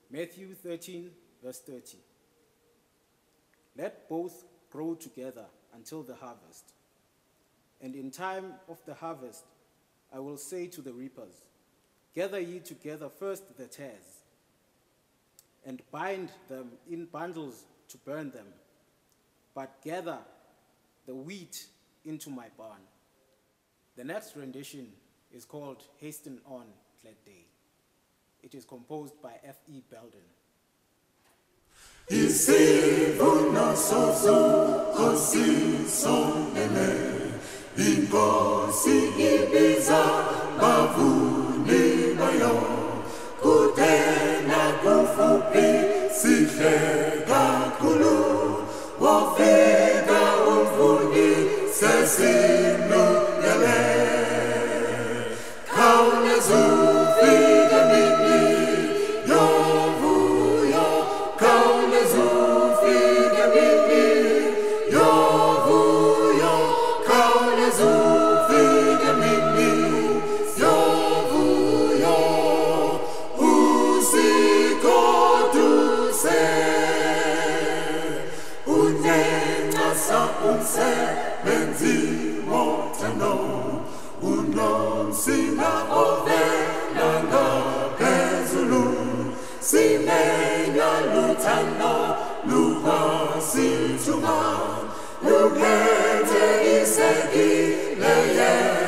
Matthew 13, verse 30. Let both grow together until the harvest. And in time of the harvest, I will say to the reapers, gather ye together first the tares, and bind them in bundles to burn them, but gather the wheat into my barn. The next rendition is called Hasten On, Glad Day. It is composed by F.E. Belden. Isivuno sozukosi sondele, inkosi ibiza bavuni bayo, kudena kufupi sihle kakhulu, wafika umvuni sesimlungele, khawulezufike nini yovuyo, khawulezufike nini yovuyo, khawulezufike nini yovuyo, usigoduse unencasa umsebenzi wothando, unomsinga ovela ngaphezulu, simenya luthando lukwasithuma, lukhethe isekile yena.